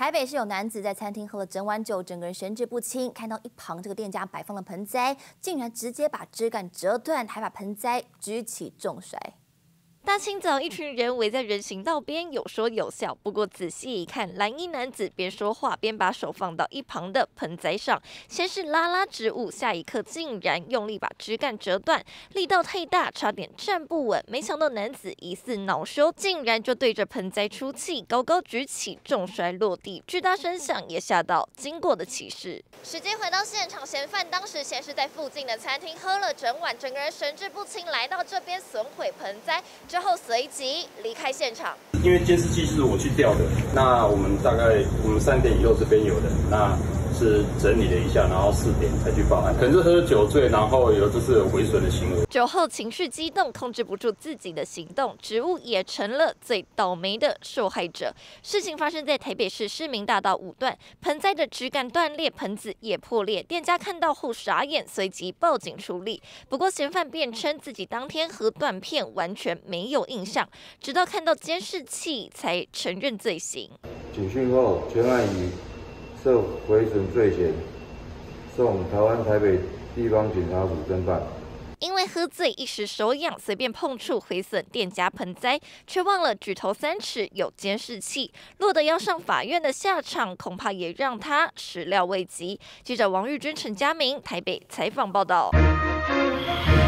台北市有男子在餐厅喝了整碗酒，整个人神志不清。看到一旁这个店家摆放了盆栽，竟然直接把枝干折断，还把盆栽举起重摔。 大清早，一群人围在人行道边，有说有笑。不过仔细一看，蓝衣男子边说话边把手放到一旁的盆栽上，先是拉植物，下一刻竟然用力把枝干折断，力道太大，差点站不稳。没想到男子疑似恼羞，竟然就对着盆栽出气，高高举起，重摔落地，巨大声响也吓到经过的骑士。时间回到现场，嫌犯当时先是在附近的餐厅喝了整晚，整个人神志不清，来到这边损毁盆栽。 之后随即离开现场， 因为监视器是我去调的，那我们3点以后这边有的，那是整理了一下，然后4点才去报案，可能是喝酒醉，然后有毁损的行为。 酒后情绪激动，控制不住自己的行动，植物也成了最倒霉的受害者。事情发生在台北市市民大道5段，盆栽的枝干断裂，盆子也破裂，店家看到后傻眼，随即报警处理。不过嫌犯辩称自己当天喝断片，完全没有印象，直到看到监视器才承认罪行。 警讯后，全案以受毁损罪嫌送台北地方检察署侦办。 因为喝醉一时手痒，随便碰触毁损店家盆栽，却忘了举头3尺有监视器，落得要上法院的下场，恐怕也让他始料未及。记者王玉君、陈嘉明台北采访报道。